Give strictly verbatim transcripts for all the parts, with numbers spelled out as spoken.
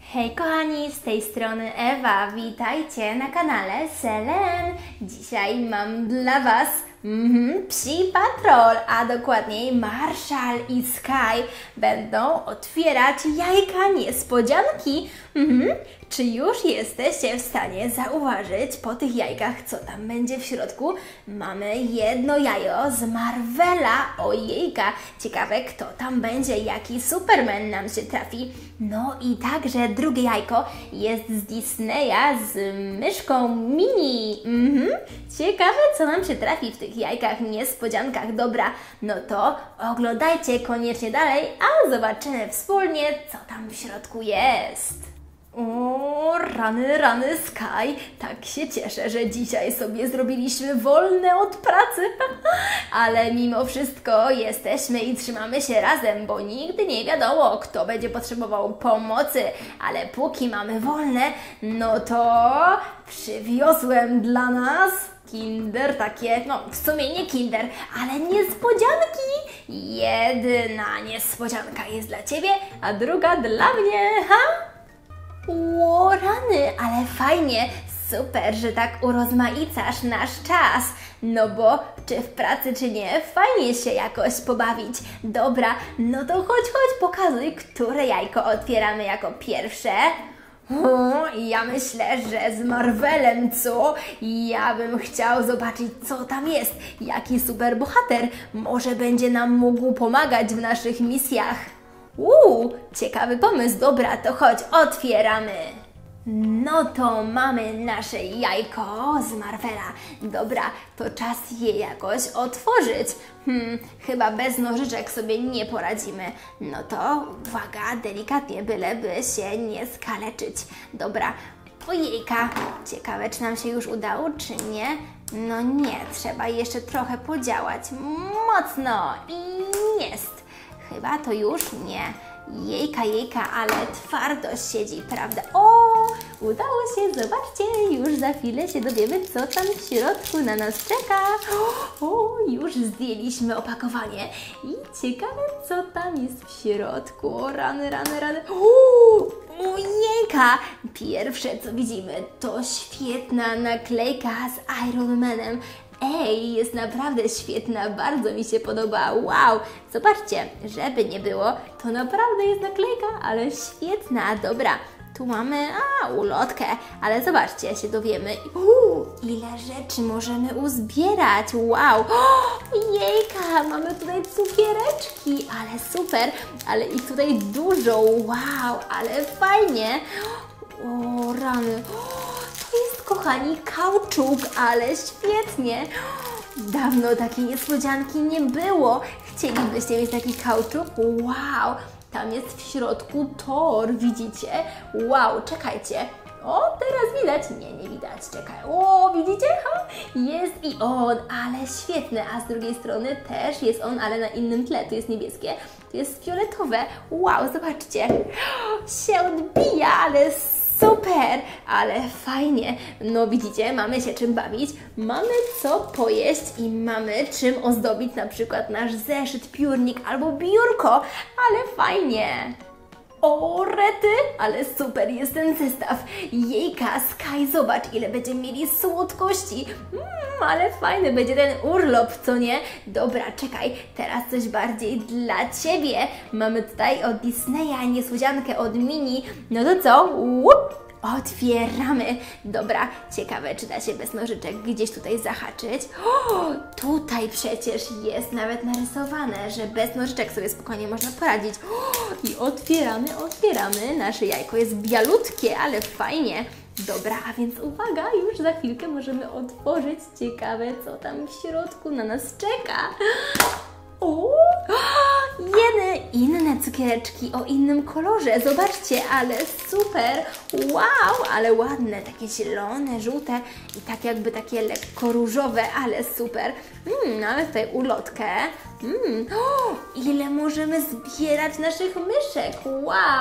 Hej kochani, z tej strony Ewa, witajcie na kanale Selen. Dzisiaj mam dla Was mm, Psi Patrol, a dokładniej Marshall i Sky będą otwierać jajka niespodzianki. Mm, czy już jesteście w stanie zauważyć po tych jajkach, co tam będzie w środku? Mamy jedno jajo z Marvela, ojejka, ciekawe kto tam będzie, jaki Superman nam się trafi. No i także drugie jajko jest z Disneya, z myszką Mini. Mhm. Ciekawe, co nam się trafi w tych jajkach, niespodziankach. Dobra, no to oglądajcie koniecznie dalej, a zobaczymy wspólnie, co tam w środku jest. O, rany, rany, Sky, tak się cieszę, że dzisiaj sobie zrobiliśmy wolne od pracy, ale mimo wszystko jesteśmy i trzymamy się razem, bo nigdy nie wiadomo, kto będzie potrzebował pomocy, ale póki mamy wolne, no to przywiozłem dla nas Kinder, takie, no w sumie nie Kinder, ale niespodzianki. Jedna niespodzianka jest dla Ciebie, a druga dla mnie, ha? Ło, rany, ale fajnie, super, że tak urozmaicasz nasz czas. No bo czy w pracy, czy nie, fajnie się jakoś pobawić. Dobra, no to chodź, chodź, pokazuj, które jajko otwieramy jako pierwsze. O, ja myślę, że z Marvelem, co? Ja bym chciał zobaczyć, co tam jest. Jaki super bohater. Może będzie nam mógł pomagać w naszych misjach. Uuu, ciekawy pomysł. Dobra, to chodź, otwieramy. No to mamy nasze jajko z Marvela. Dobra, to czas je jakoś otworzyć. Hmm, chyba bez nożyczek sobie nie poradzimy. No to uwaga, delikatnie, byleby się nie skaleczyć. Dobra, ojejka, ciekawe, czy nam się już udało, czy nie? No nie, trzeba jeszcze trochę podziałać. Mocno i jest. Chyba to już nie. Jejka, jejka, ale twardość siedzi, prawda? O, udało się, zobaczcie, już za chwilę się dowiemy, co tam w środku na nas czeka. O, już zdjęliśmy opakowanie i ciekawe, co tam jest w środku. O, rany, rany, rany. O, jejka! Pierwsze, co widzimy, to świetna naklejka z Iron Manem. Ej, jest naprawdę świetna, bardzo mi się podoba, wow! Zobaczcie, żeby nie było, to naprawdę jest naklejka, ale świetna, dobra. Tu mamy, a, ulotkę, ale zobaczcie, się dowiemy, Uuu, ile rzeczy możemy uzbierać, wow! O, jejka, mamy tutaj cukiereczki, ale super, ale ich tutaj dużo, wow, ale fajnie. O, rany. To jest, kochani, kauczuk, ale świetnie. Dawno takiej niespodzianki nie było. Chcielibyście mieć taki kauczuk? Wow, tam jest w środku Thor, widzicie? Wow, czekajcie. O, teraz widać? Nie, nie widać, czekaj. O, widzicie? Ha? Jest i on, ale świetny. A z drugiej strony też jest on, ale na innym tle. Tu jest niebieskie, tu jest fioletowe. Wow, zobaczcie. Się odbija, ale super, ale fajnie. No widzicie, mamy się czym bawić, mamy co pojeść i mamy czym ozdobić na przykład nasz zeszyt, piórnik albo biurko, ale fajnie. O, rety, ale super jest ten zestaw. Jejka, Sky, zobacz, ile będziemy mieli słodkości. Mmm, ale fajny będzie ten urlop, co nie? Dobra, czekaj, teraz coś bardziej dla Ciebie. Mamy tutaj od Disneya niespodziankę od Mini. No to co? Łup! Otwieramy. Dobra, ciekawe, czy da się bez nożyczek gdzieś tutaj zahaczyć. O, tutaj przecież jest nawet narysowane, że bez nożyczek sobie spokojnie można poradzić. O, i otwieramy, otwieramy. Nasze jajko jest bialutkie, ale fajnie. Dobra, a więc uwaga, już za chwilkę możemy otworzyć. Ciekawe, co tam w środku na nas czeka. O, jeny inne cukiereczki o innym kolorze, zobaczcie, ale super, wow, ale ładne, takie zielone, żółte i tak jakby takie lekko różowe, ale super. Mm, mamy tutaj ulotkę. Mm, o, ile możemy zbierać naszych myszek, wow,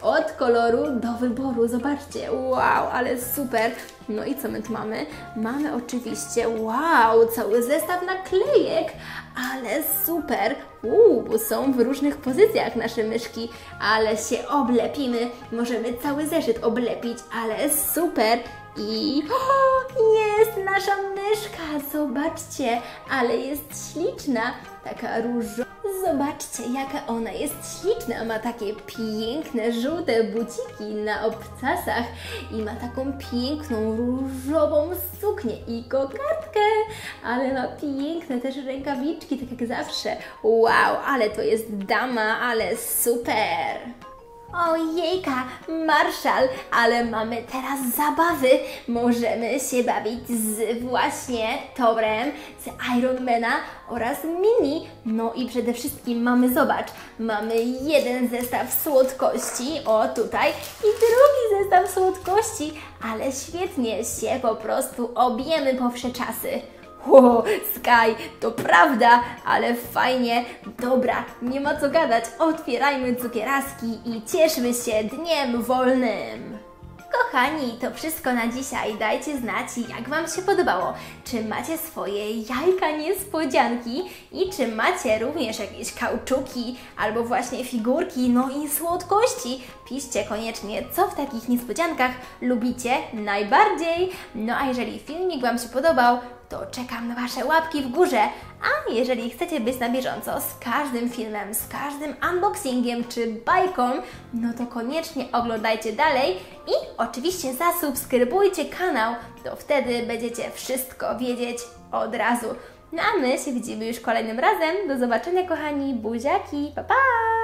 od koloru do wyboru. Zobaczcie, wow, ale super. No i co my tu mamy? Mamy oczywiście, wow, cały zestaw naklejek, ale super. Uuu, bo są w różnych pozycjach nasze myszki, ale się oblepimy. Możemy cały zeszyt oblepić, ale super. I o, jest nasza myszka, zobaczcie, ale jest śliczna, taka różowa. Zobaczcie, jaka ona jest śliczna, ma takie piękne, żółte buciki na obcasach i ma taką piękną, różową suknię i kokardkę, ale ma piękne też rękawiczki, tak jak zawsze. Wow, ale to jest dama, ale super! Ojejka, Marszal, ale mamy teraz zabawy. Możemy się bawić z właśnie Thorem, z Ironmana oraz Mini. No i przede wszystkim mamy, zobacz, mamy jeden zestaw słodkości, o tutaj, i drugi zestaw słodkości, ale świetnie się po prostu objemy po wsze czasy. Ło, Sky, to prawda, ale fajnie. Dobra, nie ma co gadać, otwierajmy cukieraski i cieszmy się dniem wolnym. Kochani, to wszystko na dzisiaj. Dajcie znać, jak Wam się podobało. Czy macie swoje jajka niespodzianki i czy macie również jakieś kauczuki albo właśnie figurki, no i słodkości. Piszcie koniecznie, co w takich niespodziankach lubicie najbardziej. No a jeżeli filmik Wam się podobał, to czekam na Wasze łapki w górze. A jeżeli chcecie być na bieżąco z każdym filmem, z każdym unboxingiem czy bajką, no to koniecznie oglądajcie dalej i oczywiście zasubskrybujcie kanał, to wtedy będziecie wszystko wiedzieć od razu. No a my się widzimy już kolejnym razem. Do zobaczenia, kochani, buziaki, pa pa!